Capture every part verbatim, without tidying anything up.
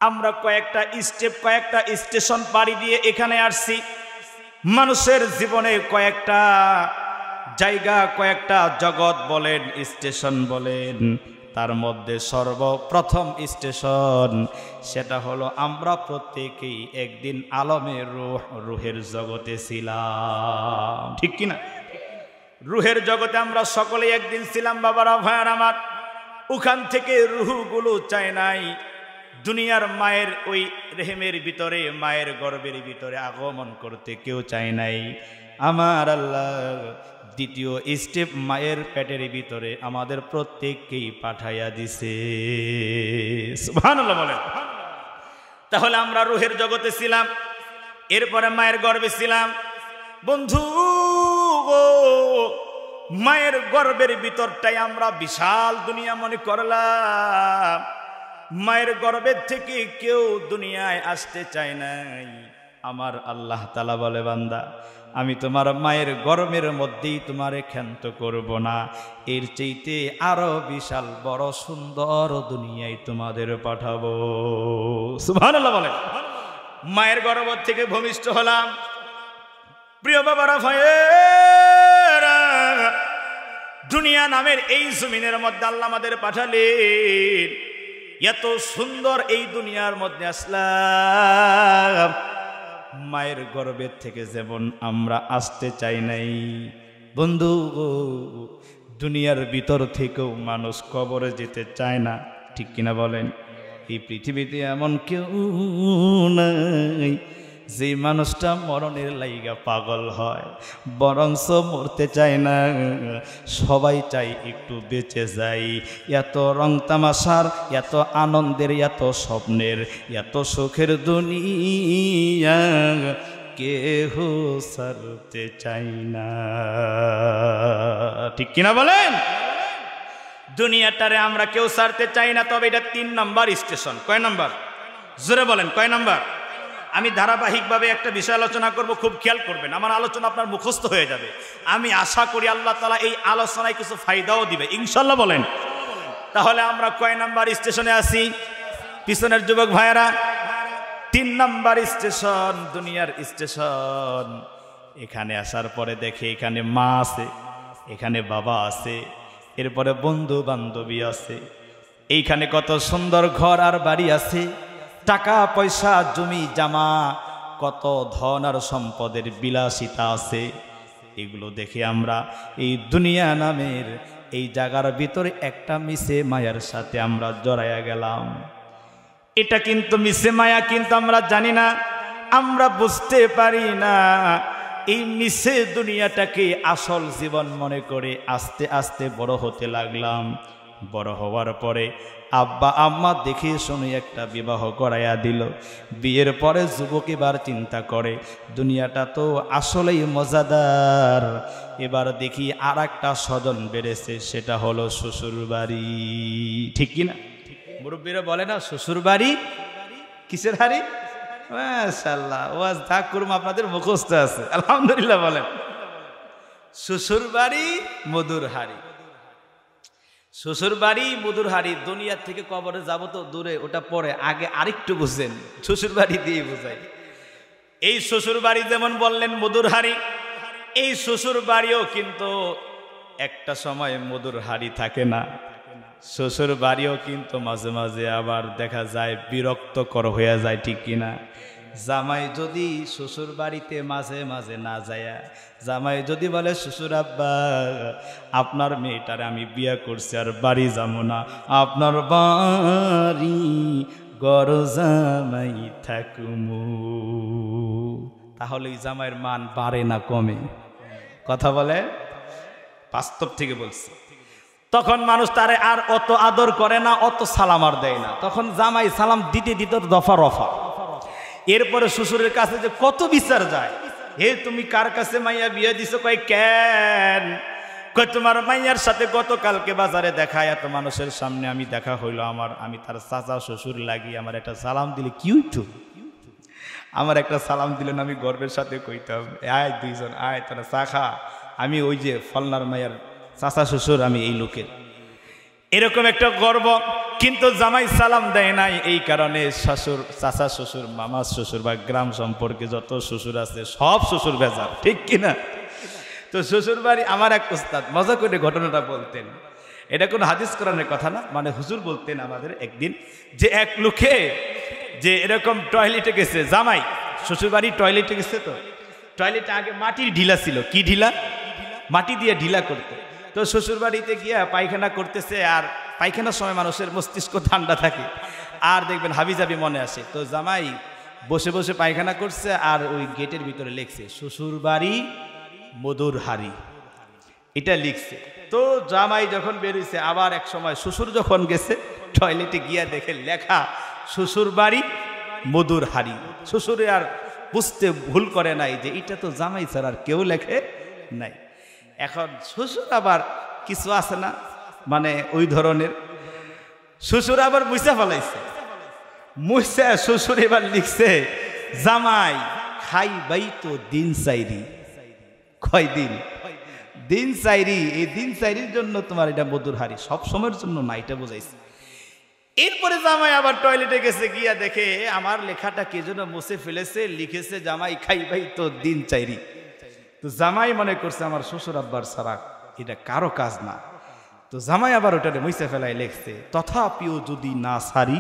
আমরা কয়েকটা স্টেপ কয়েকটা স্টেশন পাড়ি দিয়ে এখানে আসছি। মানুষের জীবনে কয়েকটা জায়গা কয়েকটা জগৎ বলেন স্টেশন বলেন, তার মধ্যে সর্বপ্রথম স্টেশন সেটা হলো আমরা প্রত্যেকেই একদিন আলমের রূহ রুহের জগতে ছিলাম, ঠিক কিনা? রুহের জগতে আমরা সকলেই একদিন ছিলাম বাবারা ভাইয়ার আমার। ওখান থেকে রুহগুলো চায় নাই দুনিয়ার মায়ের ওই রেহেমের ভিতরে মায়ের গর্ভের ভিতরে আগমন করতে, কেউ চায় নাই। আমার আল্লাহ দ্বিতীয় স্টেপ মায়ের পেটের ভিতরে আমাদের প্রত্যেককেই পাঠাইয়া দিছে, সুবহানাল্লাহ বলেন। তাহলে আমরা রুহের জগতে ছিলাম, এরপরে মায়ের গর্ভে ছিলাম। বন্ধু মায়ের গর্ভের ভিতরটাই আমরা বিশাল দুনিয়া মনে করলাম। মায়ের গর্ভের থেকে কেউ দুনিয়ায় আসতে চায় নাই। আমার আল্লাহ তাআলা বলে, বান্দা আমি তোমার মায়ের গর্ভের মধ্যেই তোমারে ক্ষান্ত করব না, এর চাইতে আরো বিশাল বড় সুন্দর দুনিয়ায় তোমাদের পাঠাবো, সুবহানাল্লাহ বলে। মায়ের গর্ভ থেকে ভূমিষ্ঠ হলাম। প্রিয় বাবারা ভাইয়েরা, দুনিয়া নামের এই জমিনের মধ্যে আল্লাহ আমাদের পাঠালেন। এত সুন্দর এই দুনিয়ার মধ্যে আসলাম, মায়ের গর্ভের থেকে যেমন আমরা আসতে চাই নাই বন্ধু, দুনিয়ার ভিতর থেকেও মানুষ কবরে যেতে চায় না, ঠিক কিনা বলেন? এই পৃথিবীতে এমন কেউ নাই যে মানুষটা মরণের লাইগা পাগল হয়, বরঞ্চ মরতে চায় না, সবাই চাই একটু বেঁচে যাই। এত রং তামাশার, এত আনন্দের, এত স্বপ্নের, এত সুখের দুনিয়া কেহ ছাড়তে চাই না, ঠিক কিনা বলেন? দুনিয়াটারে আমরা কেউ ছাড়তে চাই না। তবে এটা তিন নাম্বার স্টেশন। কয় নাম্বার? জোরে বলেন, কয় নাম্বার? আমি ধারাবাহিকভাবে একটা বিষয় আলোচনা করব, খুব খেয়াল করবেন। আমার আলোচনা আপনার মুখস্থ হয়ে যাবে। আমি আশা করি আল্লাহ তাআলা এই আলোচনায় কিছু ফায়দাও দিবে, ইনশাআল্লাহ বলেন। তাহলে আমরা কয় নাম্বার স্টেশনে আছি? পিছনের যুবক ভাইয়েরা, তিন নাম্বার স্টেশন, দুনিয়ার স্টেশন। এখানে আসার পরে দেখে এখানে মা আছে, এখানে বাবা আছে, এরপরে বন্ধু বান্ধবী আছে, এইখানে কত সুন্দর ঘর আর বাড়ি আছে, টাকা পয়সা জমি জামা, কত ধন আর সম্পদের বিলাসিতা আছে। এগুলো দেখে আমরা এই দুনিয়া নামের এই জায়গার ভিতরে একটা মিশে মায়ার সাথে আমরা জড়াইয়া গেলাম। এটা কিন্তু মিশে মায়া, কিন্তু আমরা জানি না, আমরা বুঝতে পারি না। এই মিশে দুনিয়াটাকে আসল জীবন মনে করে আস্তে আস্তে বড় হতে লাগলাম। বড় হওয়ার পরে আব্বা আম্মা দেখে শুনে একটা বিবাহ করাইয়া দিল। বিয়ের পরে যুবক এবার চিন্তা করে দুনিয়াটা তো আসলেই মজাদার, এবার দেখি আর একটা স্বজন বেড়েছে, সেটা হলো শ্বশুর বাড়ি, ঠিক কিনা? মুরব্বীরা বলে না, শ্বশুর বাড়ি কিসের হাড়ি? মাশাআল্লাহ, ওয়াজ থাক করুম আপনাদের মুখস্থ আছে, আলহামদুলিল্লাহ বলেন। শ্বশুর বাড়ি মধুর হাড়ি, শ্বশুর বাড়ি মধুর হাড়ি। দুনিয়ার থেকে কবরে যাব তো দূরে, ওটা পরে, আগে আরেকটু বুঝেন, শ্বশুর বাড়ি দিয়ে বোঝাই। এই শ্বশুর বাড়ি যেমন বললেন মধুর হাড়ি, এই শ্বশুর বাড়িও কিন্তু একটা সময় মধুর হাড়ি থাকে না। শ্বশুর বাড়িও কিন্তু মাঝে মাঝে আবার দেখা যায় বিরক্তকর হয়ে যায়, ঠিক কিনা? জামাই যদি শ্বশুর বাড়িতে মাঝে মাঝে না যায়, জামাই যদি বলে শ্বশুর আব্বা আপনার মেয়েটারে আমি বিয়ে করছি আর বাড়ি যাবো না, আপনার বাড়ি গড় জামাই থাকুমু, তাহলে এই জামাইয়ের মান বাড়ে না কমে? কথা বলে, বাস্তব থেকে বলছে। তখন মানুষ তারে আর অত আদর করে না, অত সালাম আর দেয় না। তখন জামাই সালাম দিতে দিতে দফা রফা। এরপরে শ্বশুরের কাছে যে কত বিচার যায়, হে তুমি কার কাছে মাইয়া বিয়ে দিছো? কয় কেন? কয় তোমার মাইয়ার সাথে গতকালকে বাজারে দেখা, এত মানুষের সামনে আমি দেখা হইলো আমার, আমি তার চাচা শ্বশুর লাগি, আমার একটা সালাম দিলে কি হইতো? আমার একটা সালাম দিলেন, আমি গর্বের সাথে কইতাম আয় দুইজন আয় তোরা চা খা, আমি ওই যে ফলনার মাইয়ার চাচা শ্বশুর, আমি এই লোকের। এরকম একটা গর্ব। কিন্তু জামাই সালাম দেয় নাই, এই কারণে শ্বশুর, চাচা শ্বশুর, মামা শ্বশুর বা গ্রাম সম্পর্কে যত শ্বশুর আছে সব শ্বশুর ভেজাল, ঠিক কিনা? তো শ্বশুর বাড়ি, আমার এক উস্তাদ মজা করে ঘটনাটা বলতেন, এটা কোনো হাদিস কোরআনের কথা না, মানে হুজুর বলতেন আমাদের একদিন যে এক লোকে যে এরকম টয়লেটে গেছে, জামাই শ্বশুর বাড়ি টয়লেটে গেছে, তো টয়লেটে আগে মাটির ঢিলা ছিল, কি ঢিলা? মাটি দিয়ে ঢিলা করতে। তো শ্বশুর বাড়িতে গিয়া পায়খানা করতেছে, আর পায়খানার সময় মানুষের মস্তিষ্ক ঠান্ডা থাকে, আর দেখবেন হাবিজাবি মনে আসে। তো জামাই বসে বসে পায়খানা করছে, আর ওই গেটের ভিতরে লিখছে শ্বশুর বাড়ি মধুর হাড়ি, এটা লিখছে। তো জামাই যখন বেরিয়েছে, আবার এক সময় শ্বশুর যখন গেছে টয়লেটে গিয়া দেখে লেখা শ্বশুর বাড়ি মধুর হাড়ি। শ্বশুরে আর বুঝতে ভুল করে নাই যে এটা তো জামাই ছাড়া আর কেউ লেখে নাই। এখন শ্বশুর আবার কিছু আছে না, মানে ওই ধরনের শ্বশুর আবার মুইসা ফেলাইছে, মুইসা শ্বশুর এবার লিখছে জামাই খাই বাই তো দিন চাইরি। কয় দিন? দিন চাইরি। এই দিন চাইরির জন্য তোমার এটা মধুর হাড়ি, সব সময়ের জন্য না, এটা বোঝাইছে। এরপরে জামাই আবার টয়লেটে গেছে, গিয়া দেখে আমার লেখাটা কে যেন মুছে ফেলেছে, লিখেছে জামাই খাই ভাই তো দিন চাইরি। তো জামাই মনে করছে আমার শ্বশুর আব্বার ছাড়া এটা কারো কাজ না। তো জামাই আবার ওটা মুছে ফেলায় লিখছে তথাপিও যদি না সারি।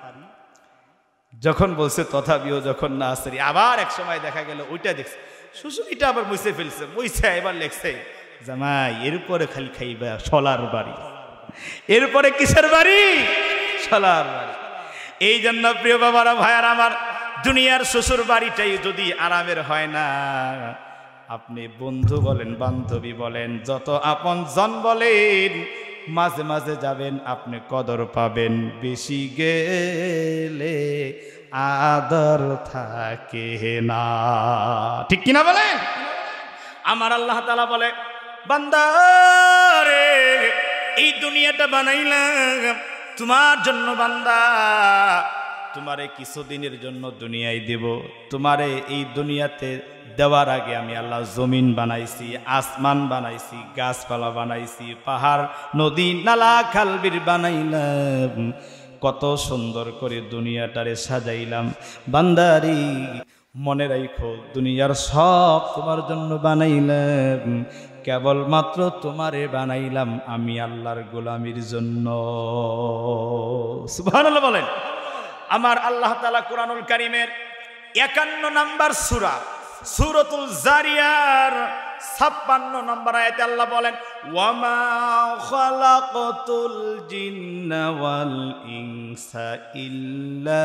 যখন বলছে তথাপিও যখন না সারি, আবার এক সময় দেখা গেল ওইটা দেখছে শ্বশুর এটা আবার মুছে ফেলছে, মুছে এবার লিখছে জামাই এরপরে খালি খাইবা শলার বাড়ি। এরপরে কিসের বাড়ি? শলার বাড়ি। এই জন্য প্রিয় বাবারা, ভাইয়ার আমার, দুনিয়ার শ্বশুর বাড়িটাই যদি আরামের হয় না, আপনি বন্ধু বলেন, বান্ধবী বলেন, যত আপন জন বলেন, মাঝে মাঝে যাবেন, আপনি কদর পাবেন। বেশি গেলে আদর থাকে না, ঠিক কিনা বলেন? আমার আল্লাহ তাআলা বলে বান্দা রে, এই দুনিয়াটা বানাইলাম তোমার জন্য বান্দা, তোমারে কিছুদিনের জন্য দুনিয়ায় দেব। তোমারে এই দুনিয়াতে দেওয়ার আগে আমি আল্লাহ জমিন বানাইছি, আসমান বানাইছি, গাছপালা বানাইছি, পাহাড়, নদী, নালা, খালবির বানাইলাম, কত সুন্দর করে দুনিয়াটারে সাজাইলাম। বান্দারি মনে রাখো, দুনিয়ার সব তোমার জন্য বানাইলাম, কেবলমাত্র তোমারে বানাইলাম আমি আল্লাহর গোলামির জন্য। সুবহানাল্লাহ বলেন। আমার আল্লাহ তাআলা কুরআনুল কারীমের একান্ন নম্বর সূরা সূরাতুল জারিয়ার ছাপ্পান্ন নম্বর আয়াতে আল্লাহ বলেন ওয়ামা খালাকাতুল জিন্না ওয়াল ইনসা ইল্লা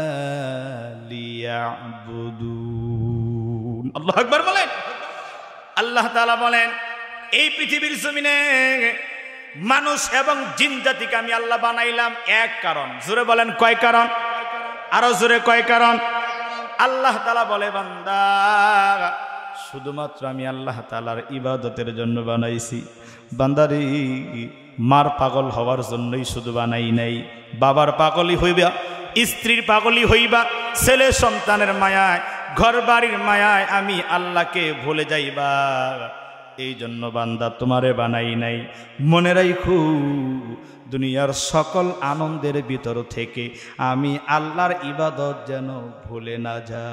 লিয়াবুদুন। আল্লাহু আকবার বলেন। আল্লাহ তাআলা বলেন এই পৃথিবীর জমিনে মানুষ এবং জিন জাতিকে আমি আল্লাহ বানাইলাম এক কারণ। জোরে বলেন কয় কারণ? আরো জোরে কয় কারণ? আল্লাহ তাআলা বলে বান্দা শুধুমাত্র আমি আল্লাহ তাআলার ইবাদতের জন্য বানাইছি। বান্দারি মার পাগল হওয়ার জন্যই শুধু বানাই নাই, বাবার পাগলই হইবা, স্ত্রীর পাগলই হইবা, ছেলে সন্তানের মায়ায়, ঘর বাড়ির মায়ায় আমি আল্লাহকে ভুলে যাইবা, এই জন্য বান্দা তোমারে বানাই নাই। মনে রাখো দুনিয়ার সকল আনন্দের ভিতর থেকে আমি আল্লাহর ইবাদত যেন ভুলে না যা।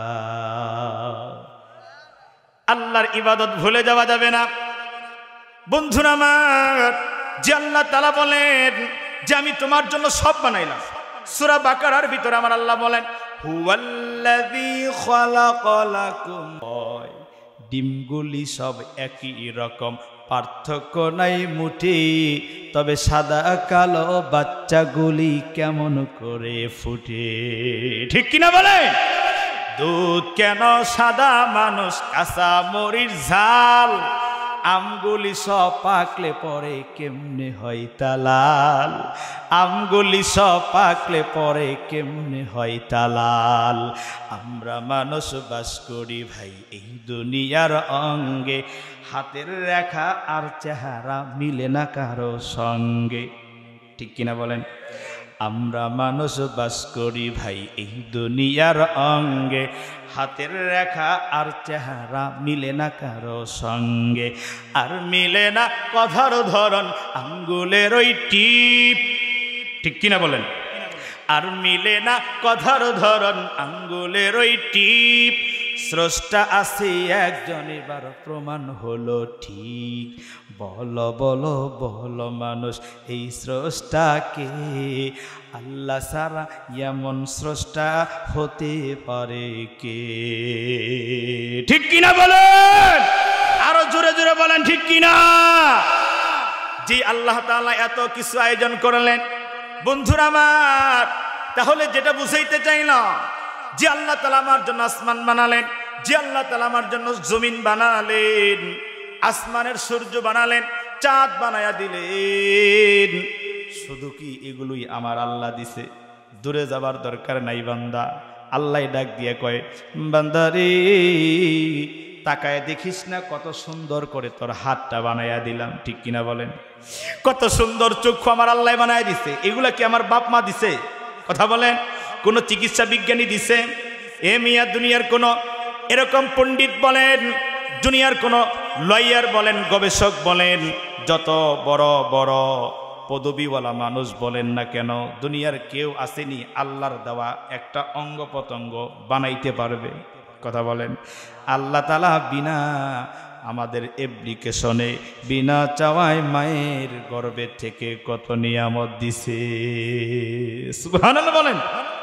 আল্লাহর ইবাদত ভুলে যাওয়া যাবে না। বন্ধুরা আমার, যে আল্লাহ তাআলা বলেন যে আমি তোমার জন্য সব বানাইলাম, সূরা বাকারার ভিতরে আমার আল্লাহ বলেন হুয়াল্লাযী খালাকালাকুম, ডিমগুলি সব একই রকম, পার্থক্য নাই মুঠি, তবে সাদা কালো বাচ্চাগুলি কেমন করে ফুটে, ঠিক কিনা বলে? দুধ কেন সাদা, মানুষ কাঁচা মরিচ ঝাল, আমগুলি সব পাকলে পরে কেমনে হয় তালাল, আমগুলি সব পাকলে পরে কেমনে হয় তালাল। আমরা মানুষ বাস করি ভাই এই দুনিয়ার অঙ্গে, হাতের রেখা আর চেহারা মিলে না কারো সঙ্গে, ঠিক কিনা বলেন? আমরা মানুষ বাস করি ভাই এই দুনিয়ার অঙ্গে, হাতের রেখা আর চেহারা মিলে না কারো সঙ্গে, আর মিলে না কথার ধরন, আঙ্গুলের ওই টিপ ঠিক কিনা বলেন? আর মিলে না কথার ধরন আঙ্গুলের ওই টিপ, স্রষ্টা আছে একজন এবার প্রমাণ হলো ঠিক। বলো বলো বলো মানুষ এই স্রষ্টাকে, আল্লাহ সারা এমন স্রষ্টা হতে পারে কে? ঠিক কিনা বলেন? আরো জোরে জোরে বলেন ঠিক কিনা? জি, আল্লাহ তাআলা এত কিছু আয়োজন করলেন বন্ধুরা আমার। তাহলে যেটা বুঝাইতে চাইলাম, যে আল্লাহ তাআলা আমার জন্য আসমান বানালেন, যে আল্লাহ তাআলা আমার জন্য জমিন বানালেন, আসমানের সূর্য বানালেন, চাঁদ বানায়া দিলেন, শুধু কি এগুলোই আমার আল্লাহ দিছে? দূরে যাবার দরকার নাই বান্দা। আল্লাহ ডাক দিয়ে কয়, বান্দা রে তাকায় দেখিস না কত সুন্দর করে তোর হাতটা বানায়া দিলাম। ঠিক কিনা বলেন? কত সুন্দর চক্ষু আমার আল্লাহ বানায়া দিছে। এগুলা কি আমার বাপ মা দিছে? কথা বলেন। কোন চিকিৎসা বিজ্ঞানী দিছে? এ মিয়া দুনিয়ার কোন এরকম পণ্ডিত বলেন, দুনিয়ার কোন লয়ার বলেন, গবেষক বলেন, যত বড় বড় পদবীওয়ালা মানুষ বলেন না কেন, দুনিয়ার কেউ আসেনি আল্লাহর দেওয়া একটা অঙ্গ প্রত্যঙ্গ বানাইতে পারবে? কথা বলেন। আল্লাহ তাআলা বিনা আমাদের অ্যাপ্লিকেশনে, বিনা চাওয়ায় মায়ের গর্ভে থেকে কত নিয়ামত দিছে। সুবহানাল্লাহ বলেন।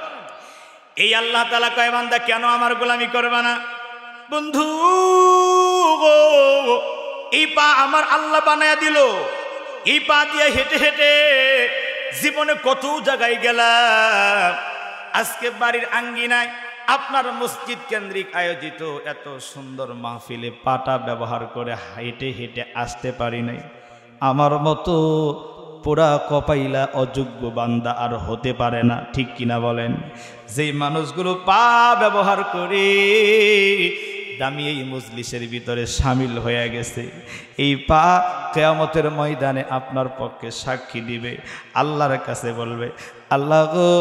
এই আল্লাহ তাআলা কয়, বান্দা কেন আমার গোলামি করবে না? বন্ধু গো, এই পা আমার আল্লাহ বানায়া দিল। এই পা দিয়ে হেঁটে হেঁটে জীবনে কত জায়গায় গেলাম। আজকে বাড়ির আঙ্গিনায় আপনার মসজিদ কেন্দ্রিক আয়োজিত এত সুন্দর মাহফিলে পাটা ব্যবহার করে হেঁটে হেঁটে আসতে পারি নাই। আমার মতো পুরা কপাইলা অযোগ্য বান্দা আর হতে পারে না। ঠিক কিনা বলেন? যেই মানুষগুলো পা ব্যবহার করে দামি এই মজলিসের ভিতরে সামিল হয়ে গেছে, এই পা কিয়ামতের ময়দানে আপনার পক্ষে সাক্ষী দিবে। আল্লাহর কাছে বলবে, আল্লাহ গো,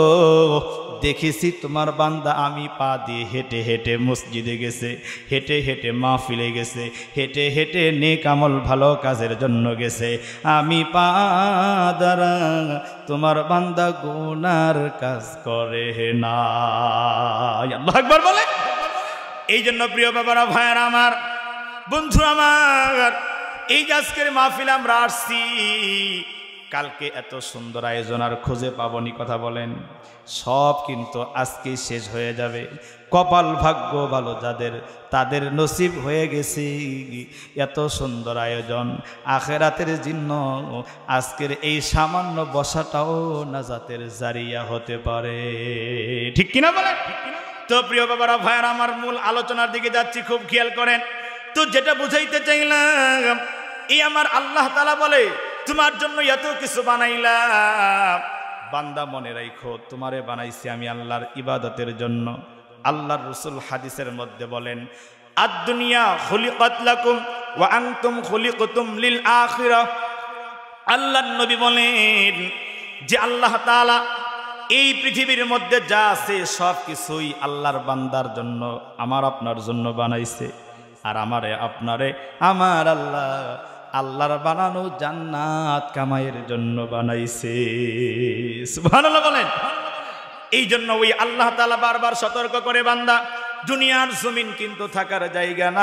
দেখেছি তোমার বান্দা আমি পা দিয়ে হেঁটে হেঁটে মসজিদে গেছে, হেঁটে হেঁটে মাহফিলে গেছে, হেঁটে হেঁটে নেক আমল ভালো কাজের জন্য গেছে। আমি পা দ্বারা তোমার বান্দা গুনার কাজ করে না। আল্লাহু আকবার বলে। এই জন্য প্রিয় বাবারা, ভাইয়ারা আমার, বন্ধু আমার, এই আজকের মাহফিল আমরা আসছি, কালকে এত সুন্দর আয়োজন আর খুঁজে পাবনি। কথা বলেন। সব কিন্তু আজকেই শেষ হয়ে যাবে। কপাল ভাগ্য ভালো যাদের, তাদের নসিব হয়ে গেছে এত সুন্দর আয়োজন। আখেরাতের জন্য আজকের এই সামান্য বসাটাও নাজাতের জারিয়া হতে পারে। ঠিক কিনা বলেন? তো প্রিয় বাবারা, ভাইয়ার আমার, মূল আলোচনার দিকে যাচ্ছি, খুব খেয়াল করেন। তো যেটা বুঝাইতে চাইলাম, এই আমার আল্লাহ তাআলা বলে, তোমার জন্য এত কিছু বানাইলাম, বান্দা মনে রাখো তোমারে বানাইছি আমি আল্লাহর ইবাদতের জন্য। আল্লাহর রাসূল হাদিসের মধ্যে বলেন, আদ দুনিয়া খুলিকাত লাকুম ওয়া আনতুম খুলিকতুম লিল আখিরাহ। আল্লাহর নবী বলেন যে আল্লাহ তাআলা এই পৃথিবীর মধ্যে যা আছে সব কিছুই আল্লাহর বান্দার জন্য, আমার আপনার জন্য বানাইছে। আর আমারে আপনারে আমার আল্লাহ আল্লাহর বানানো জান্নাত কামাইয়ের জন্য বানাইছে। সুবহানাল্লাহ বলেন। এই জন্য ওই আল্লাহ তাআলা বারবার সতর্ক করে, বান্দা দুনিয়ার জমিন কিন্তু থাকার জায়গা না।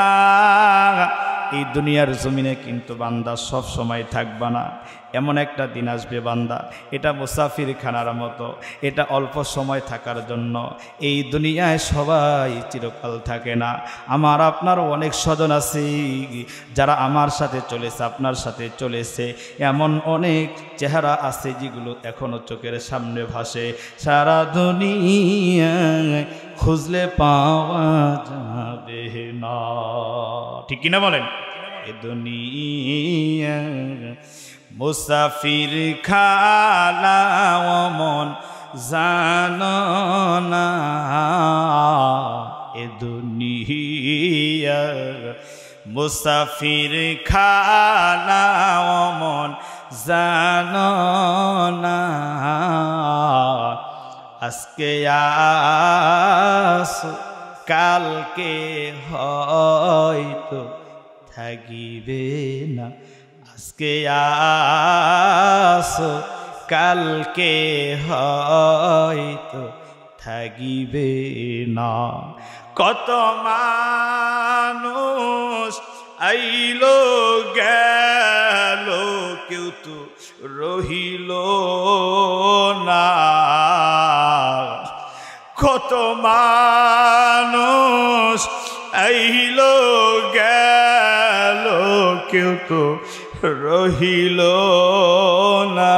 এই দুনিয়ার জমিনে কিন্তু বান্দা সব সময় থাকবা না। এমন একটা দিন আসবে বান্দা, এটা মুসাফির খানার মতো, এটা অল্প সময় থাকার জন্য। এই দুনিয়ায় সবাই চিরকাল থাকে না। আমার আপনার অনেক স্বজন আছে যারা আমার সাথে চলেছে, আপনার সাথে চলেছে। এমন অনেক চেহারা আছে যেগুলো এখনো চোখের সামনে ভাসে। সারা দুনিয়ায় খুঁজলে পাওয়া যাবে না। ঠিক কিনা বলেন? এ দুনিয়া মুসাফির খানা মন জানো না, এ দুনিয়া মুসাফির খানা মন জানো না। আজকে আসো কালকে হয়তো থাকিবে না। আজকে আসো কালকে হয়তো থাকিবে না। কত মানুষ আইলো গেল, কেউ তো রহিল না। কত মানুষ আইলো গেল, কেউ তো রহিল না।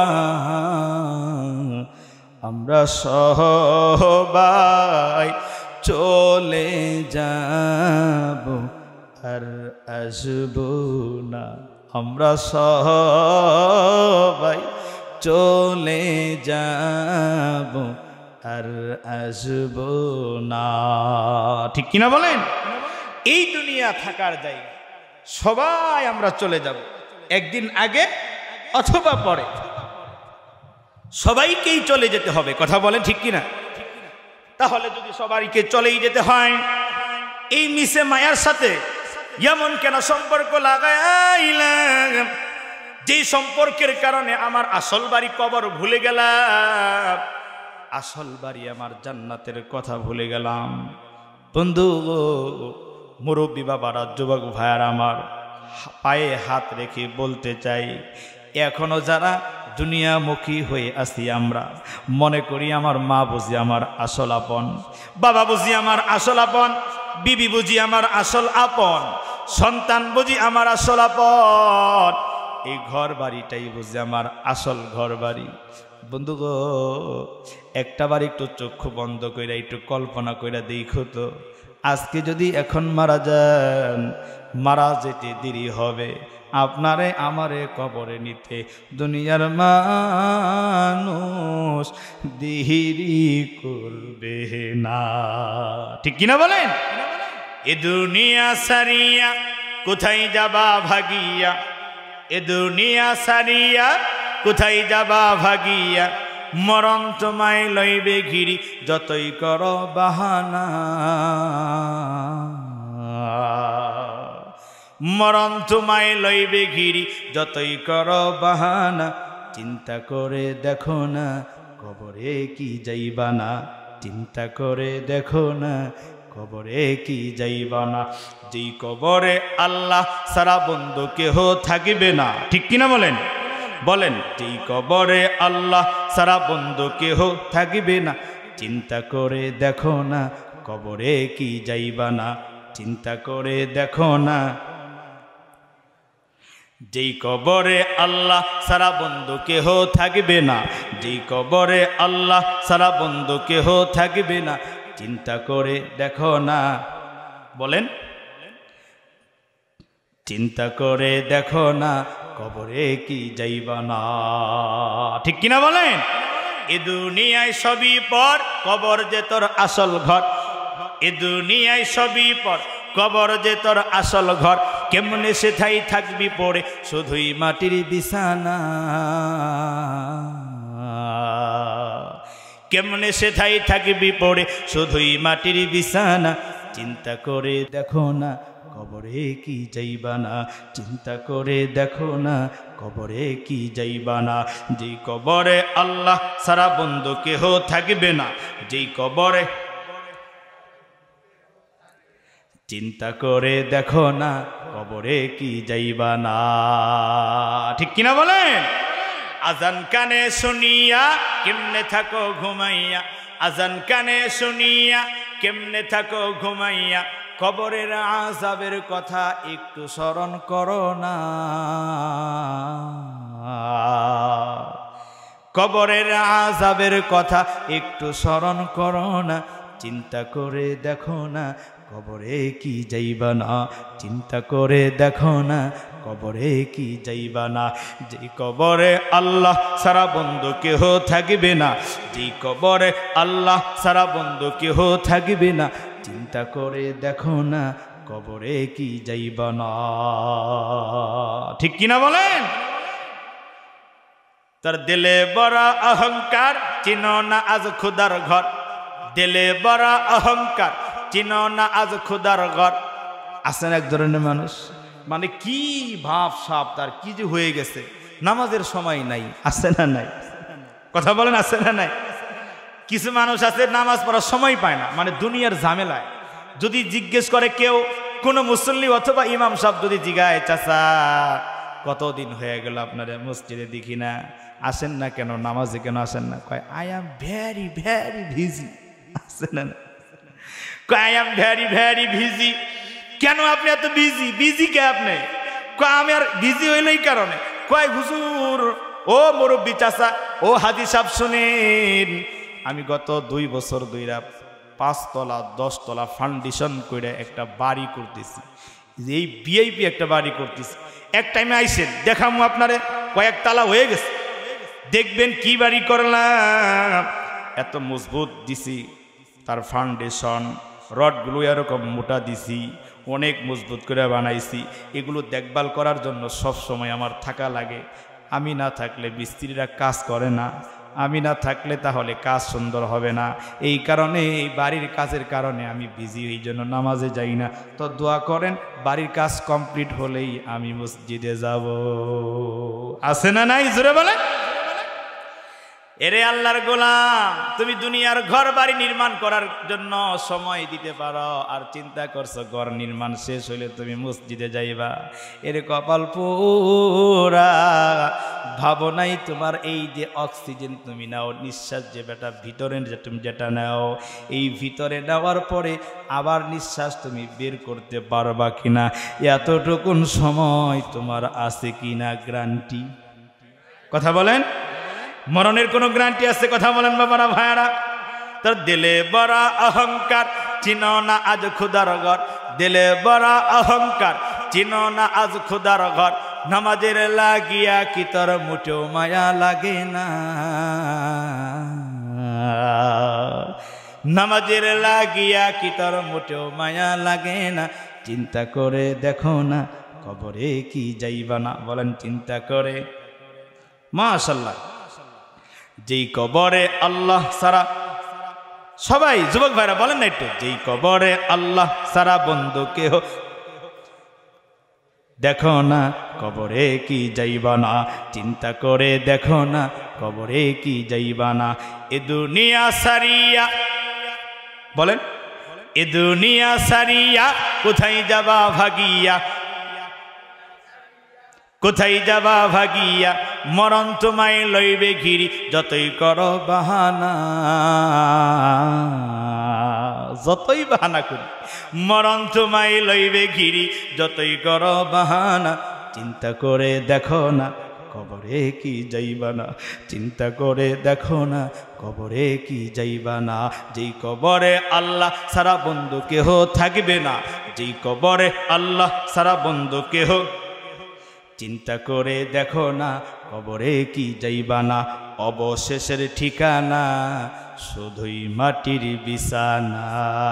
আমরা সবাই চলে যাব আর আসব না। আমরা সবাই চলে যাব আর আসব না। ঠিক কিনা বলেন? এই দুনিয়া থাকার জায়গা, সবাই আমরা চলে যাব একদিন আগে অথবা পরে, সবাইকেই চলে যেতে হবে। কথা বলেন ঠিক কিনা? তাহলে যদি সবাইকে চলেই যেতে হয়, এই মিশে মায়ার সাথে এমন কেন সম্পর্ক লাগাইলাম, যে সম্পর্কের কারণে আমার আসল বাড়ি কবর ভুলে গেলাম, আসল বাড়ি আমার জান্নাতের কথা ভুলে গেলাম। বন্ধু, মুরব্বী বাবারা, যুবক ভাইয়ার আমার, পায়ে হাত রেখে বলতে চাই, এখনো যারা দুনিয়ামুখী হয়ে আছি আমরা, মনে করি আমার মা বুঝি আমার আসল আপন, বাবা বুঝি আমার আসল আপন, বিবি বুঝি আমার আসল আপন, সন্তান বুঝি আমার আসল আপন, এই ঘর বাড়িটাই বুঝি আমার আসল ঘর বাড়ি। বন্ধু গো, একটা বার একটু চক্ষু বন্ধ কইরা একটু কল্পনা কইরা দেখো তো, আজকে যদি এখন মারা যান, মারা যেতে দেরি হবে, আপনারে আমারে কবরে নিতে দুনিয়ার মানুষ দেরি করবে না। ঠিক কিনা বলেন? এ দুনিয়া সারিয়া কোথায় যাবা ভাগিয়া, এ দুনিয়া সারিয়া কোথায় যাবা ভাগিয়া, মরণ তোমায় লইবে ঘিরি যতই করো বাহানা। মরণ তোমায় লইবে ঘিরি যতই করো বাহানা, চিন্তা করে দেখো না কবরে কি যাইবা না, চিন্তা করে দেখো না কবরে কি যাইবা না। যেই কবরে আল্লাহ সারা বন্ধু কেহ থাকিবে না। ঠিক কিনা বলেন? বলেন, যেই কবরে আল্লাহ সারা বন্ধু কেহ থাকিবে না, চিন্তা করে দেখো না কবরে কি যাইবা না, চিন্তা করে দেখো না। যেই কবরে আল্লাহ সারা বন্ধু কেহ থাকবে না, যেই কবরে আল্লাহ সারা বন্ধু কেহ থাকবে না, চিন্তা করে দেখো না। বলেন, চিন্তা করে দেখো না কবরে কি যাইবা না। ঠিক কিনা বলেন? এ দুনিয়ায় সবই পর, কবর যে তোর আসল ঘর। এ দুনিয়ায় সবই পর, কবর যে তোর আসল ঘর। কেমনে সেথাই থাকবি পড়ে শুধুই মাটির বিছানা, কেমনে সেথাই থাকবি পড়ে শুধুই মাটির বিছানা। চিন্তা করে দেখো না কবরে কি যাইবা না, চিন্তা করে দেখো না কবরে কি যাইবা না। যেই কবরে আল্লাহ সারা বন্ধু কেহ থাকবে না, যেই কবরে, চিন্তা করে দেখো না কবরে কি যাইবা না। ঠিক কিনা বলেন? আজান কানে শুনিয়া কেমনে থাকো ঘুমাইয়া, আজান কানে শুনিয়া কেমনে থাকো ঘুমাইয়া, কবরের আযাবের কথা একটু স্মরণ করো না। কবরের আযাবের কথা একটু স্মরণ করো না, চিন্তা করে দেখো না কবরে কি যাইবা না, চিন্তা করে দেখো না কবরে কি যাইবা না। যেই কবরে আল্লাহ সারা বন্ধু কেহ থাকবে না, যেই কবরে আল্লাহ সারা বন্ধু কেহ থাকবে না, চিন্তা করে দেখো না কবরে কি যাইবা না। ঠিক কিনা বলেন? তার দিলে বড় অহংকার, চিনো না আজ খুদার ঘর। দিলে বড় অহংকার, চিনো না আজ খুদার ঘর। আছেন এক ধরনের মানুষ, মানে কি ভাব সাপ তার কি যে হয়ে গেছে, নামাজের সময় নাই, আছে না নাই? কথা বলেন আছে না নাই? কিছু মানুষ আছে নামাজ পড়ার সময় পায় না, মানে দুনিয়ার ঝামেলায়। যদি জিজ্ঞেস করে কেউ, কোনো মুসল্লি অথবা ইমাম সাহেব যদি জিগায়, চাচা কতদিন হয়ে গেল আপনারা মসজিদে দেখি না, আসেন না কেন, নামাজে কেন আসেন না? কয় I am very very busy. আসেন না? কয় I am very very busy. কেন আপনি এত বিজি? বিজি কে আপনি? কয় আমি আর বিজি হইলেই কারণে। কয় হুজুর, ও মুরব্বী চাচা, ও হাজি সাহেব শুনেন, আমি গত দুই বছর দুইরা পাঁচতলা দশতলা ফাউন্ডেশন করে একটা বাড়ি করতেছি, এই ভিআইপি একটা বাড়ি করতেছি। এক টাইমে আইসেন, দেখামু আপনারে, কয়েক তালা হয়ে গেছে, দেখবেন কি বাড়ি করলাম। এত মজবুত দিছি, তার ফাউন্ডেশন রডগুলো এরকম মোটা দিছি, অনেক মজবুত করে বানাইছি। এগুলো দেখভাল করার জন্য সব সময় আমার থাকা লাগে। আমি না থাকলে মিস্ত্রিরা কাজ করে না, আমি না থাকলে তাহলে কাজ সুন্দর হবে না। এই কারণে এই বাড়ির কাজের কারণে আমি বিজি, এই জন্য নামাজে যাই না। তো দোয়া করেন, বাড়ির কাজ কমপ্লিট হলেই আমি মসজিদে যাব। আছে না নাই? জোরে বলে। এরে আল্লাহর গোলাম, তুমি দুনিয়ার ঘর বাড়ি নির্মাণ করার জন্য সময় দিতে পারো, আর চিন্তা করছো ঘর নির্মাণ শেষ হইলে তুমি মসজিদে যাইবা। এরে কপাল পোড়া, ভাবো নাই তোমার এই যে অক্সিজেন তুমি নাও, নিঃশ্বাস যে বেটা ভিতরে তুমি যেটা নাও, এই ভিতরে নেওয়ার পরে আবার নিঃশ্বাস তুমি বের করতে পারবা কিনা, এতটুকুন সময় তোমার আছে কিনা গ্যারান্টি? কথা বলেন। মরণের কোনো গ্যারান্টি আছে? কথা বলেন বাবারা ভাইয়ারা। তার দিলে বড় অহংকার, চিনো না আজ খুদার ঘর। দিলে বড় অহংকার, চিনো না আজ খুদার ঘর। নামাজের লাগিয়া কি তোর মুঠেও মায়া লাগে না, নামাজের লাগিয়া কি তোর মুঠেও মায়া লাগে না। চিন্তা করে দেখো না কবরে কি যাইবা না। বলেন চিন্তা করে। মাশাআল্লাহ। যেই কবরে আল্লাহ সারা, সবাই যুবক ভাইরা বলেন না একটু, যেই কবরে আল্লাহ সারা বন্ধু কেহ, দেখো না কবরে কি যাইবা না। চিন্তা করে দেখো না কবরে কি যাইবা না। এ দুনিয়া সারিয়া, বলেন, এ দুনিয়া সারিয়া কোথায় যাবা ভাগিয়া, কোথায় যাবা ভাগিয়া। মরণ তোমায় লইবে ঘিরি, যতই করো বাহানা, যতই বাহানা করি মরণ তোমায় লইবে ঘিরি, যতই করো বাহানা। চিন্তা করে দেখো না কবরে কি যাইবা না। চিন্তা করে দেখো না কবরে কি যাইবা না। যেই কবরে আল্লাহ সারা বন্ধু কেহ থাকবে না, যেই কবরে আল্লাহ সারা বন্ধু কেহ। চিন্তা করে দেখো না কবরে কি যাইবা না। অবশেষের ঠিকানা শুধুই মাটির বিছানা।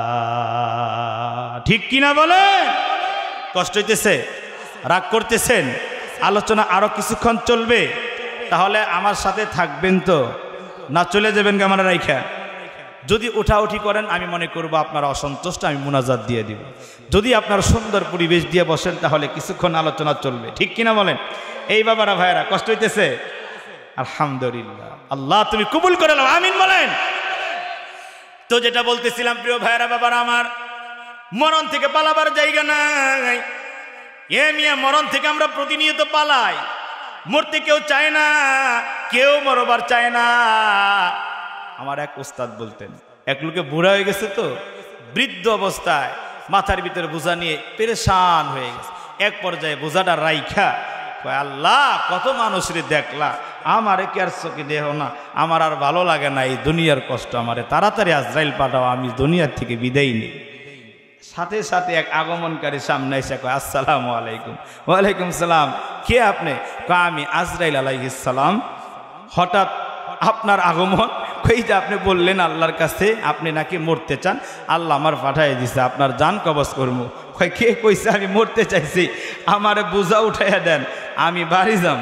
ঠিক কিনা বলে? কষ্ট হইতেছে? রাগ করতেছেন? আলোচনা আরো কিছুক্ষণ চলবে, তাহলে আমার সাথে থাকবেন তো, না চলে যাবেন ক্যামেরা রাইখা? যদি উঠাউঠি করেন আমি মনে করব আপনারা অসন্তুষ্ট, আমি মুনাজাত দিয়ে দিব। যদি আপনারা সুন্দর পরিবেশ দিয়ে বসেন তাহলে কিছুক্ষণ আলোচনা চলবে। ঠিক কিনা বলেন? এই বাবারা ভাইয়েরা, কষ্ট হইতেছে? আলহামদুলিল্লাহ, আল্লাহ তুমি কবুল করে নাও, আমিন বলেন। তো যেটা বলতেছিলাম প্রিয় ভাইয়েরা বাবারা আমার, মরণ থেকে পালাবার জায়গা নাই। এ মিয়া, মরণ থেকে আমরা প্রতিনিয়ত পালাই। মরতে কেউ চায় না, কেউ মরবার চায় না। আমার এক ওস্তাদ বলতেন, এক লোকে বুড়া হয়ে গেছে, তো বৃদ্ধ অবস্থায় মাথার ভিতরে বোঝা নিয়ে পেরেশান হয়ে গেছে। এক পর্যায়ে বোঝাটা রাইখা কয়, আল্লাহ কত মানুষরে দেখলা, আমারে কি আর চোখে দেহ না, আমার আর ভালো লাগে না এই দুনিয়ার কষ্ট, আমারে তাড়াতাড়ি আজরাইল পাঠাও, আমি দুনিয়ার থেকে বিদায় নিই। সাথে সাথে এক আগমনকারী সামনে এসে কয়, আসসালামু আলাইকুম। ওয়ালাইকুম সালাম। কে আপনি? কয় আমি আজরাইল আলাইহিস সালাম। হঠাৎ আপনার আগমন? কই যে আপনি বললেন আল্লাহর কাছে আপনি নাকি মরতে চান, আল্লাহ আমার পাঠাই দিছে আপনার জান কবজ করবো। কয় কে কইছে আমি মরতে চাইছি? আমারে বোঝা উঠাইয়া দেন, আমি বাড়ি যাব।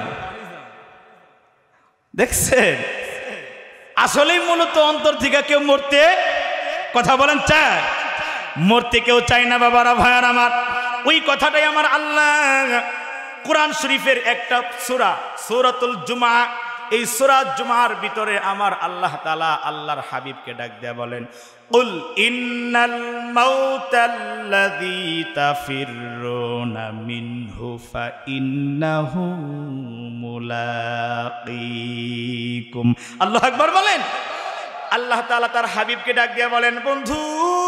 দেখছেন, আসলেই মূলত অন্তর থেকে কেউ মরতে, কথা বলেন, চায়? মরতে কেউ চায় না বাবারা ভাইয়ার আমার। ওই কথাটাই আমার আল্লাহ কোরআন শরীফের একটা সূরা, সূরাতুল জুমআ এই সূরা জুমার ভিতরে আমার আল্লাহ তাআলা আল্লাহর হাবিবকে ডাক দেয়া বলেন, কুল ইন্নাল মাউতাল্লাযী তাফিররুনা মিনহু ফাইন্নাহু মুলাকীকুম। আল্লাহু আকবার বলেন। আল্লাহ তাআলা তার হাবিবকে ডাক দিয়া বলেন, বন্ধু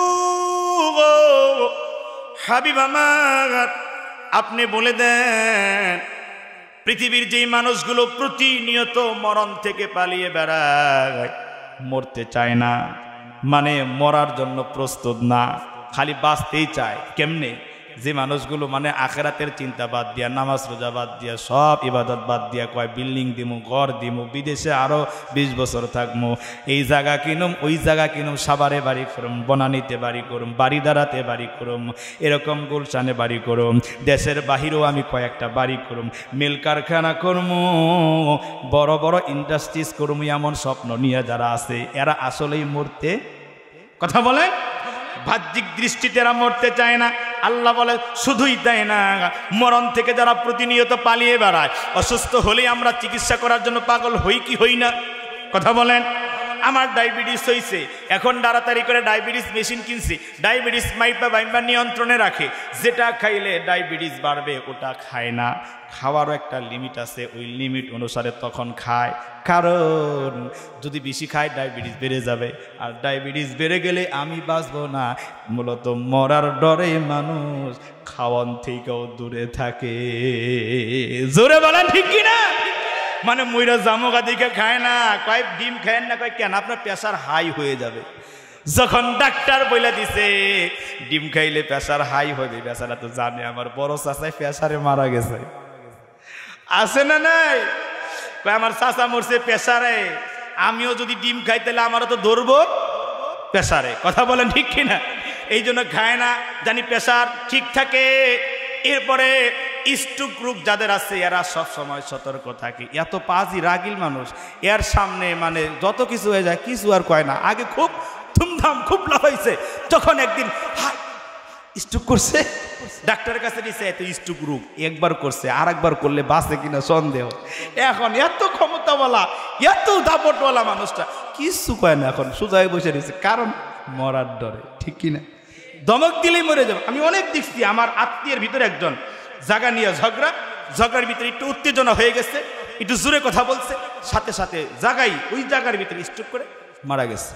গো, হাবিব আমার, আপনি বলে দেন পৃথিবীর যেই মানুষগুলো প্রতিনিয়ত মরণ থেকে পালিয়ে বেড়ায়, মরতে চায় না, মানে মরার জন্য প্রস্তুত না, খালি বাঁচতেই চায়। কেমনে? যে মানুষগুলো মানে আখেরাতের চিন্তা বাদ দিয়া, নামাজ রোজা বাদ দিয়া, সব ইবাদত বাদ দিয়া কয় বিল্ডিং দিমু, ঘর দিমু, বিদেশে আরো বিশ বছর থাকবো, এই জায়গা কিনুম, ওই জায়গা কিনুম, সাভারে বাড়ি করুম, বনানীতে বাড়ি করুম, বাড়ি দাঁড়াতে বাড়ি করুম, এরকম গুলশানে বাড়ি করুম, দেশের বাহিরেও আমি কয়েকটা বাড়ি করুম, মিল কারখানা করমু, বড় বড় ইন্ডাস্ট্রিজ করুম, এমন স্বপ্ন নিয়ে যারা আছে এরা আসলেই মরতে, কথা বলে, বাহ্যিক দৃষ্টিতে এরা মরতে চায় না। আল্লাহ বলে শুধুই তাই না, মরণ থেকে যারা প্রতিনিয়ত পালিয়ে বেড়ায়, অসুস্থ হলেই আমরা চিকিৎসা করার জন্য পাগল হই কি হই না, কথা বলেন। আমার ডায়াবেটিস হয়েছে, এখন তাড়াতাড়ি করে ডায়াবেটিস মেশিন কিনছি, ডায়াবেটিস মাইপা বাইম্বা নিয়ন্ত্রণে রাখে, যেটা খাইলে ডায়াবেটিস বাড়বে ওটা খায় না, খাওয়ারও একটা লিমিট আছে, ওই লিমিট অনুসারে তখন খায়, কারণ যদি বেশি খায় ডায়াবেটিস বেড়ে যাবে, আর ডায়াবেটিস বেড়ে গেলে আমি বাঁচবো না। মূলত মরার ডরে মানুষ খাওয়ান থেকেও দূরে থাকে। জোরে বলেন ঠিক কিনা? মানে ময়রা জামুগা দিকে খায় না, কয় ডিম খায় না, কয় কেন আপনার প্রেসার হাই হয়ে যাবে। যখন ডাক্তার বলে দিছে ডিম খাইলে প্রেসার হাই হবে, বেচারা তো জানে আমার বড় চাচাই প্রেসারে মারা গেছে, আছে না নাই? কয় আমার চাচা মরছে প্রেসারে, আমিও যদি ডিম খাই তাহলে আমারও তো ধরবো প্রেসারে, কথা বলেন ঠিক কিনা? এই জন্য খায় না, জানি প্রেসার ঠিক থাকে। এরপরে স্ট্রোক রোগ যাদের আছে এরা সব সময় সতর্ক থাকে। এত পাজি রাগিল মানুষ, এর সামনে মানে যত কিছু হয়ে যায় কিছু আর কয় না। আগে খুব ধুমধাম খুব লাফাইছে, যখন একদিন স্ট্রোক করছে ডাক্তারের কাছে দিছে, এত স্ট্রোক রোগ একবার করছে, আর একবার করলে বাঁচে কিনা সন্দেহ। এখন এত ক্ষমতাওয়ালা এত দাপটওয়ালা মানুষটা কিছু কয় না, এখন সোজায় বসে দিয়েছে, কারণ মরার ডরে, ঠিক কিনা? ধমক দিলেই মরে যাবে। আমি অনেক দেখছি, আমার আত্মীয়ের ভিতরে একজন জায়গা নিয়ে ঝগড়া, ঝগড়ার ভিতরে একটু উত্তেজনা হয়ে গেছে, একটু জোরে কথা বলছে, সাথে সাথে জায়গায় ওই জায়গার ভিতরে স্ট্রোক করে মারা গেছে।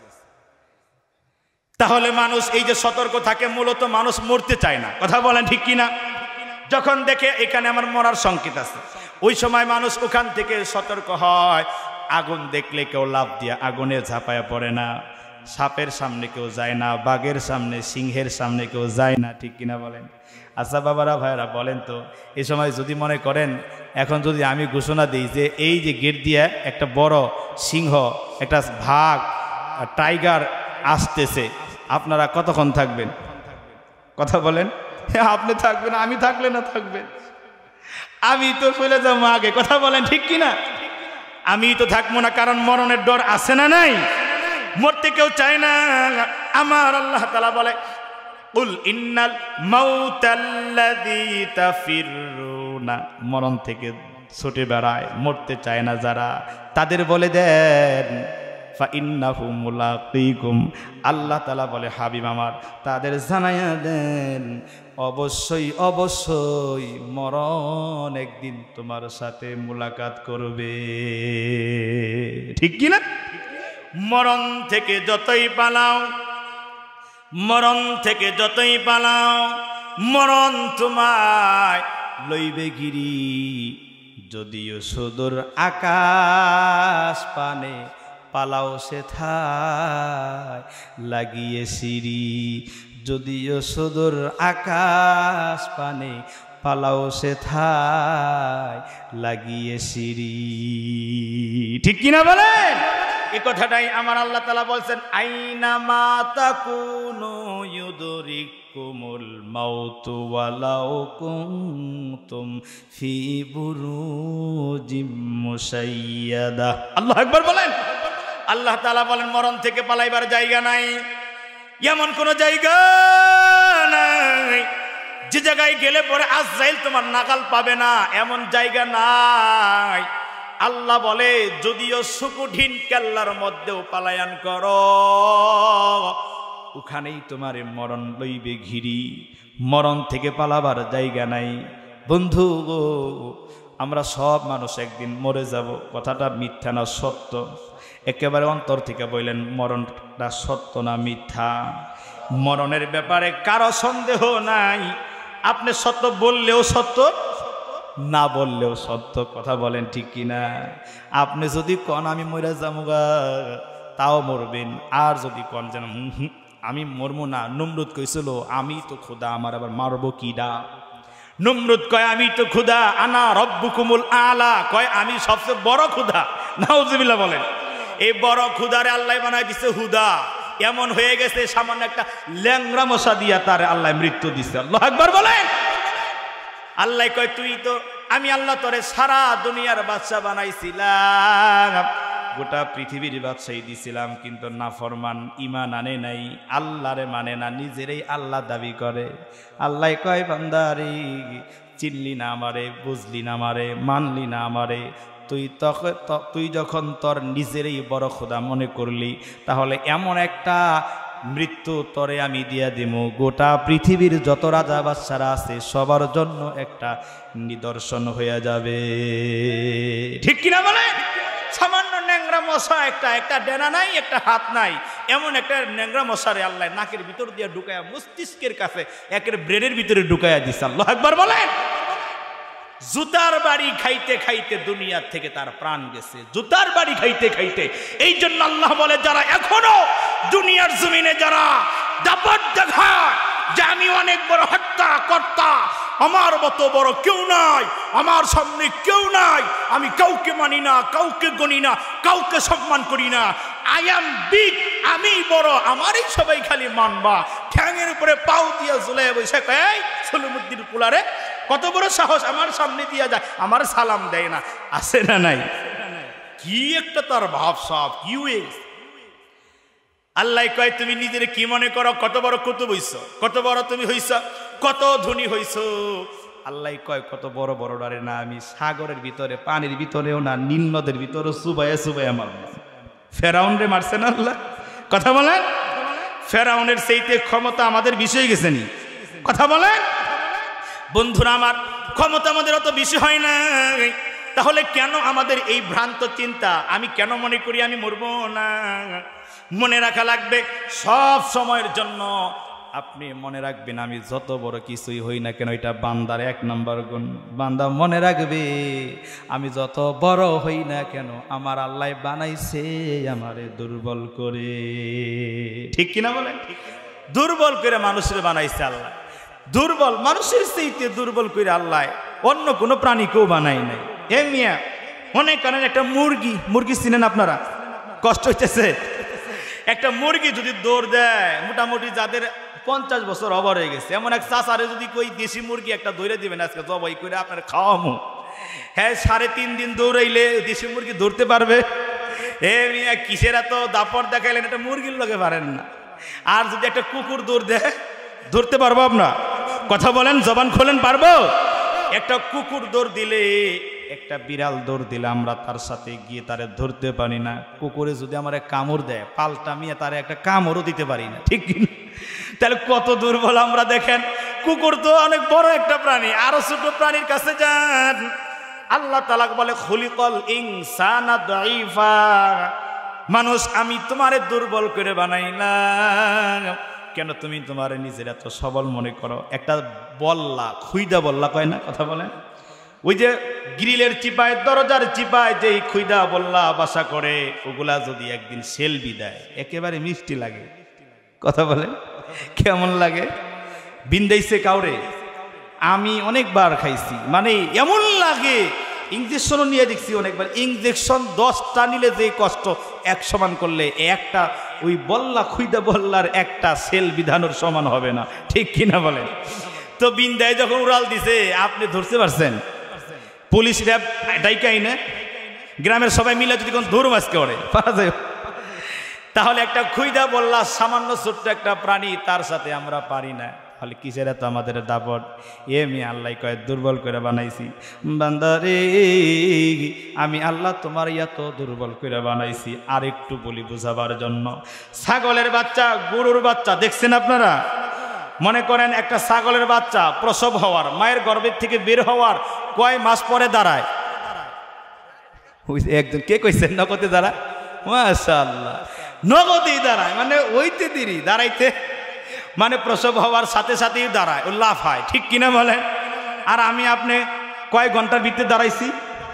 তাহলে মানুষ এই যে সতর্ক থাকে, মূলত মানুষ মরতে চায় না, কথা বলেন ঠিক কিনা? যখন দেখে এখানে আমার মরার সংকেত আছে, ওই সময় মানুষ ওখান থেকে সতর্ক হয়। আগুন দেখলে কেউ লাফ দিয়ে আগুনে ঝাঁপায়া পড়ে না, সাপের সামনে কেউ যায় না, বাঘের সামনে, সিংহের সামনে কেউ যায় না, ঠিক কিনা বলেন? আচ্ছা বাবারা ভাইরা বলেন তো, এই সময় যদি মনে করেন এখন যদি আমি ঘোষণা দিই যে এই যে গেট দিয়ে একটা বড় সিংহ, একটা বাঘ, টাইগার আসতেছে, আপনারা কতক্ষণ থাকবেন? কথা বলেন। হ্যাঁ আপনি থাকবেন, আমি থাকলে না থাকবেন? আমি তো চলে যাবো আগে, কথা বলেন ঠিক কিনা? আমি তো থাকবো না, কারণ মরণের ডর আছে না নাই? মরতে কেউ চায় না। আমার আল্লাহ তাআলা বলে কুল ইন্নাল মাউতাল্লাযী তাফিররুনা, মরণ থেকে ছুটে বেড়ায়, মরতে চায় না যারা, তাদের বলে দেন ফাইন্নাহু মুলাকীকুম। আল্লাহ তাআলা বলে হাবিব আমার তাদের জানাইয়া দেন অবশ্যই অবশ্যই মরণ একদিন তোমার সাথে মুলাকাত করবে, ঠিক কিনা? মরণ থেকে যতই পালাও, মরণ থেকে যতই পালাও, মরণ তোমায় লইবে গিরি, যদিও সুদূর আকাশ পানে পালাও সেথায় লাগিয়ে সিঁড়ি, যদিও সুদূর আকাশ পানে পালাও সেথায় লাগিয়ে সিঁড়ি, ঠিক কিনা বলেন? এই কথাটাই আমার আল্লাহ তাআলা বলছেন, আইনা মা তাকুনু ইউদরিকুমুল মাউতু ওয়ালাউ কুনতুম ফি বুরুজিম মুশাইয়াদা। আল্লাহু আকবার বলেন। আল্লাহ তাআলা বলেন মরণ থেকে পালাইবার জায়গা নাই, এমন কোন জায়গা নাই যে জায়গায় গেলে পরে আজরাইল তোমার নাগাল পাবে না, এমন জায়গা নাই। আল্লাহ বলে যদিও সুকুঠিন কেল্লার মধ্যেও পালায়ান করো, ওখানেই তোমার মরণ লইবে ঘিরি, মরণ থেকে পালাবার জায়গা নাই। বন্ধু গো, আমরা সব মানুষ একদিন মরে যাব, কথাটা মিথ্যা না সত্য? একেবারে অন্তর থেকে বললেন মরণটা সত্য না মিথ্যা? মরণের ব্যাপারে কারো সন্দেহ নাই। আপনি সত্য বললেও সত্য, না বললেও সত্য। কথা বলেন ঠিক কিনা? আপনি যদি কন আমি মরে যামুগা, তাও মরবেন। আর যদি কন যেন আমি মরবো না, নমরুদ কইছিল আমি তো খোদা, আমার আবার মারবো কিডা? নমরুদ কয় আমি তো খুদা, আনা রব্বুকুমুল আলা, কয় আমি সবচেয়ে বড় খুদা। নাউজুবিল্লাহ বলেন। এই বড় খুদারে আল্লাহ বানাই দিছে হুদা। এমন হয়ে গেছে সামান্য একটা ল্যাংরা মশা দিয়া তার আল্লাহ মৃত্যু দিছে। আল্লাহু আকবার বলেন। আল্লাহ কয় তুই তো, আমি আল্লাহ তোরে সারা দুনিয়ার বাদশা বানাইছিলাম, গোটা পৃথিবীর বাদশাই দিছিলাম, কিন্তু নাফরমান ঈমান আনে নাই, আল্লাহরে মানে না, নিজেরই আল্লাহ দাবি করে। আল্লাহ কয় বান্দারে চিনলি না আমারে, বুঝলি না আমারে, মানলি না আমারে, তুই তখন তুই যখন তোর নিজেরই বড় খোদা মনে করলি, তাহলে এমন একটা মৃত্যু তরে আমি দিয়া দিব, গোটা পৃথিবীর যত রাজা বাদশারা আছে সবার জন্য একটা নিদর্শন হয়ে যাবে। ঠিক কিনা বলে? সামান্য ন্যাংরা মশা একটা, একটা ডেনা নাই, একটা হাত নাই, এমন একটা ন্যাংরা মশারে আল্লাহ নাকের ভিতর দিয়ে ঢুকায়া মস্তিষ্কের কাছে একের ব্রেনের ভিতরে ঢুকায়া দিছে। আল্লাহু আকবার বলেন। জুতার বাড়ি খাইতে খাইতে দুনিয়ার থেকে তার প্রাণ গেছে, জুতার বাড়ি খাইতে খাইতে। এই জন্য আল্লাহ বলে যারা এখনো দুনিয়ার জমিনে যারা দাপট দেখায় যে আমি অনেক বড় হত্যা কর্তা, আমার মতো বড় কেউ নাই, আমার সামনে কেউ নাই, আমি কাউকে মানি না, কাউকে গণি না, কাউকে সম্মান করি না, আই এম বিগ, আমি বড়, আমারই সবাই খালি মানবা, ঠ্যাঙের উপরে পাও দিয়া ঝুলে বসে কয় সলিমুদ্দিন কুলারে কত বড় সাহস, আমার সামনে দিয়া যায়, আমার সালাম দেয় না। আছে না নাই? কি একটা তার ভাব সাব, কি আল্লাহ কয় তুমি নিজের কি মনে করো, কত বড় কুতুব হইছ, কত বড় তুমি হইছ, কত ধনী হইছ। আল্লাহ কয় কত বড় বড় ডারে না, আমি সাগরের ভিতরে, পানির ভিতরেও না, নীল নদের ভিতরে সুবাইয়া সুবাইয়া মারব। ফেরাউন রে মারছেন আল্লাহ। কথা বলেন। ফেরাউনের সেইতে ক্ষমতা আমাদের বিষয় গেছে নি? কথা বলেন। বন্ধুরা আমার, ক্ষমতা আমাদের অত বেশি হয় না, তাহলে কেন আমাদের এই ভ্রান্ত চিন্তা? আমি কেন মনে করি আমি মরবো না? মনে রাখা লাগবে সব সময়ের জন্য। আপনি মনে রাখবেন আমি যত বড় কিছুই হই না কেন, এটা বান্দার এক নম্বর গুণ। বান্দা মনে রাখবে আমি যত বড় হই না কেন, আমার আল্লাহ বানাইছে আমারে দুর্বল করে। ঠিক কিনা বলেন? দুর্বল করে মানুষের বানাইছে আল্লাহ। দুর্বল মানুষের চাইতে দুর্বল করে আল্লাহ অন্য কোনো প্রাণীকেও বানায় নাই। এ মিয়া মনে করেন একটা মুরগি, মুরগি চিনেন আপনারা? কষ্ট হইতেছে। একটা মুরগি যদি দৌড় দেয়, মোটামুটি যাদের পঞ্চাশ বছর ওভার হয়ে গেছে, এমন এক চাষারে যদি কই দেশি মুরগি একটা দৌড়ে দিবেন আজকে জবাই করে আপনার খাওয়ামো, হ্যাঁ সাড়ে তিন দিন দৌড়াইলে দেশি মুরগি ধরতে পারবে? এ মিয়া কিসের এত দাপট দেখাইলেন, একটা মুরগির লগে পারেন না। আর যদি একটা কুকুর দৌড় দেয়, ধরতে পারবো আপনার? কথা বলেন, জবান খোলেন, পারবো? একটা কুকুর দৌড় দিলে, একটা বিড়াল দৌড় দিলে আমরা তার সাথে গিয়ে তারে ধরতে পারি না। কুকুরে যদি আমার কামড় দেয়, পাল্টা মিয়া তারে একটা কামড়ও দিতে পারি না। ঠিক কিনা? তাহলে কত দুর্বল আমরা দেখেন। কুকুর তো অনেক বড় একটা প্রাণী, আরো ছোট প্রাণীর কাছে যান। আল্লাহ তাআলা বলে খুলিকাল ইনসানা দাঈফা, মানুষ আমি তোমারে দুর্বল করে বানাইলাম। কেন তুমি তোমার নিজের এত সবল মনে করো? একটা বল্লা, খুইদা বল্লা কয় না? কথা বলেন। ওই যে গ্রিলের চিপায়, দরজার চিপায় যে খুইদা বল্লা বাসা করে, ওগুলা যদি একদিন সেলবি দেয় একেবারে মিষ্টি লাগে। কথা বলেন, কেমন লাগে? বিন্দাইছে কাউরে? আমি অনেকবার খাইছি, মানে এমন লাগে। ইঞ্জেকশনও নিয়ে দেখছি অনেকবার। ইঞ্জেকশন দশটা নিলে যে কষ্ট, এক সমান করলে একটা ওই বল্লা, খুইদা বল্লার একটা সেল বিধানোর সমান হবে না। ঠিক কিনা বলেন? তো বিন্দায় যখন উড়াল দিছে, আপনি ধরতে পারছেন? পুলিশ র্যাব ডাইকাই না, গ্রামের সবাই মিলে যদি কোন ধরু মাছ করে পারা যায়, তাহলে একটা খুইদা বল্লা সামান্য ছোট্ট একটা প্রাণী, তার সাথে আমরা পারি না। তাহলে কিসের এত আমাদের দাপট? এ আমি আল্লাহ কয় দুর্বল করে বানাইছি বান্দারে, আমি আল্লাহ তোমার এত দুর্বল করে বানাইছি। আর একটু বলি বুঝাবার জন্য, ছাগলের বাচ্চা গরুর বাচ্চা দেখছেন আপনারা? মনে করেন একটা ছাগলের বাচ্চা প্রসব হওয়ার, মায়ের গর্ভের থেকে বের হওয়ার কয় মাস পরে দাঁড়ায়? একজন কে কইছেন নগদে দাঁড়ায়? মাশাআল্লাহ, নগদেই দাঁড়ায়, মানে ওইতে দেরি দাঁড়াইতে, মানে প্রসব হওয়ার সাথে সাথেই দাঁড়ায়, ও লাফায়, ঠিক কিনা বলেন? আর আমি আপনি কয় ঘন্টার ভিতরে দাঁড়াইছি?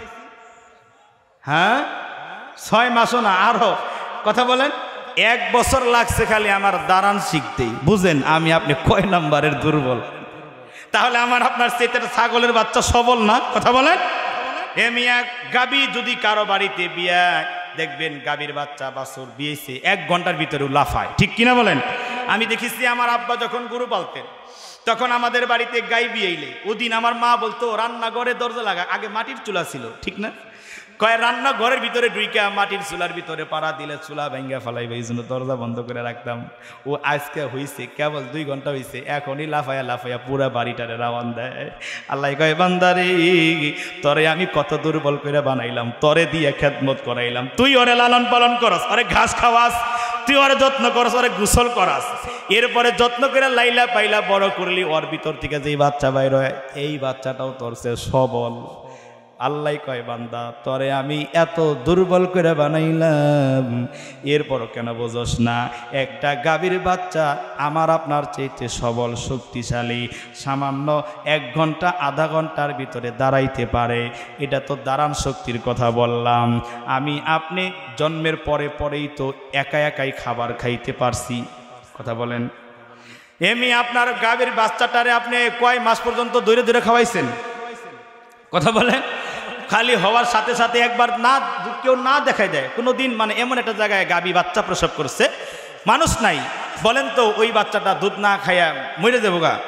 হ্যাঁ, ছয় মাসও না, আরো কথা বলেন, এক বছর লাগছে খালি আমার দাঁড়ান শিখতেই। বুঝেন আমি আপনি কয় নাম্বারের দুর্বল? তাহলে আমার আপনার চেয়ে ছাগলের বাচ্চা সবল না? কথা বলেন। এ মিয়া, গাবি যদি কারো বাড়িতে বিয়া দেখবেন, গাবির বাচ্চা বাছুর বিয়েছে এক ঘন্টার ভিতরে লাফায়, ঠিক কিনা বলেন? আমি দেখেছি আমার আব্বা যখন গরু পালতেন, তখন আমাদের বাড়িতে গাই বিয়েইলে ওদিন আমার মা বলতো রান্নাঘরে দরজা লাগা, আগে মাটির চুলা ছিল, ঠিক না? কয় রান্না ঘরের ভিতরে ডুইকা মাটির চুলার ভিতরে পাড়া দিলে চুলা ভেঙ্গা ফেলাইবে, এই জন্য দরজা বন্ধ করে রাখতাম। ও আজকে হইছে কেবল দুই ঘন্টা হইছে, এখনই লাফায়া লাফায়া পুরা বাড়িটারে রাওয়ান দেয়। আল্লাহ কয় বান্দারে, তরে আমি কত দুর্বল করে বানাইলাম, তরে দিয়ে খেদমত করাইলাম, তুই ওরে লালন পালন করস, ওরে ঘাস খাওয়াস, তুই ওরে যত্ন করস, ওরে গোসল করাস, এরপরে যত্ন করে লাইলা পাইলা বড় করলি, ওর ভিতর থেকে যেই বাচ্চা বাইর হয় এই বাচ্চাটাও তোর সে সবল। আল্লাহ কয় বান্দা, তরে আমি এত দুর্বল করে বানাইলাম, এরপরও কেন বোঝস না? একটা গাভীর বাচ্চা আমার আপনার চাইতে সবল শক্তিশালী, সামান্য এক ঘন্টা আধা ঘন্টার ভিতরে দাঁড়াইতে পারে, এটা তো দাঁড়ান শক্তির কথা বললাম। আমি আপনি জন্মের পরে পরেই তো একা একাই খাবার খাইতে পারছি, কথা বলেন। এমনি আপনার গাভীর বাচ্চাটারে আপনি কয় মাস পর্যন্ত দূরে দূরে খাওয়াইছেন? কথা বলেন। খালি হওয়ার সাথে সাথে একবার না, কেউ না দেখাই দেয় কোনো দিন, মানে এমন একটা জায়গায় গাবি বাচ্চা প্রসব করছে, মানুষ নাই, বলেন তো ওই বাচ্চাটা দুধ না খাইয়া মরে যাবো গা?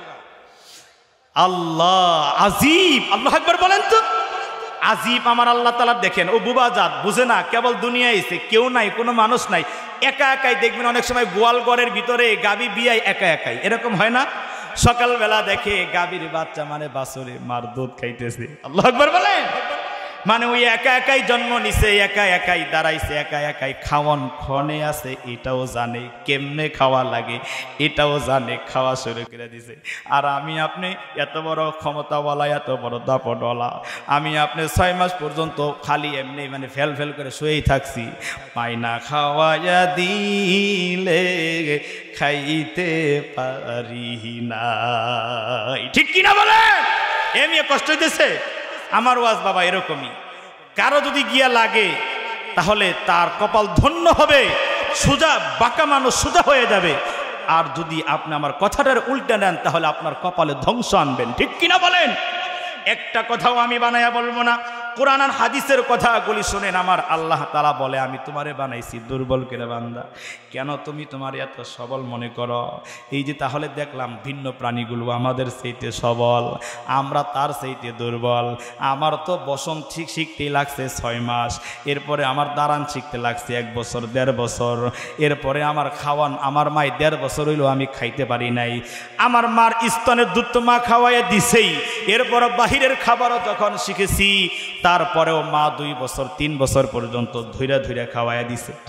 আল্লাহ আজিব, আল্লাহ একবার বলেন তো, আজিব আমার আল্লাহ তাআলা। দেখেন ও বুবা জাত, বুঝে না, কেবল দুনিয়ায় এসে, কেউ নাই, কোনো মানুষ নাই, একা একাই দেখবেন অনেক সময় গোয়াল ঘরের ভিতরে গাবি বিয়াই একা একাই, এরকম হয় না? সকালবেলা দেখে গাভীর বাচ্চা মানে বাছুরে মার দুধ খাইতেছে, আল্লাহু আকবার বলেন। মানে ওই একা একাই জন্ম নিছে, একা একাই দাঁড়াইছে, একা একাই খাওয়ান ক্ষণে আছে, এটাও জানে কেমনে খাওয়া লাগে, এটাও জানে, খাওয়া শুরু করে দিছে। আর আমি আপনি এত বড় ক্ষমতাওয়ালা, এত বড় দাপটওয়ালা, আমি আপনি ছয় মাস পর্যন্ত খালি এমনি মানে ফেল ফেল করে শুয়েই থাকছি, মাইনা খাওয়াইয়া দিলে খাইতে পারি না, ঠিক কিনা বলেন? এমনি কষ্ট হইতেছে। আমার ওয়াজ বাবা এরকমই, কারো যদি গিয়া লাগে তাহলে তার কপাল ধন্য হবে, সোজা বাঁকা মানুষ সোজা হয়ে যাবে। আর যদি আপনি আমার কথাটার উল্টা নেন তাহলে আপনার কপালে ধ্বংস আনবেন, ঠিক কিনা বলেন? একটা কথাও আমি বানায়া বলবো না, কোরআন আর হাদিসের কথাগুলি শুনেন। আমার আল্লাহ তাআলা বলে, আমি তোমারে বানাইছি দুর্বল করে বান্দা, কেন তুমি তোমার এত সবল মনে করো? এই যে তাহলে দেখলাম ভিন্ন প্রাণীগুলো আমাদের চাইতে সবল, আমরা তার চাইতে দুর্বল। আমার তো বসন ঠিক শিখতেই লাগছে ছয় মাস, এরপরে আমার দাঁড়ান শিখতে লাগছে এক বছর দেড় বছর, এরপরে আমার খাওয়ান, আমার মাই দেড় বছর হইলো আমি খাইতে পারি নাই, আমার মার স্তনের দুধ তো মা খাওয়াইয়া দিছেই, এরপর বাহিরের খাবারও যখন শিখেছি, তারপরেও মা দুই বছর তিন বছর পর্যন্ত ধৈর্য ধৈর্য খাওয়াইয়া দিছে।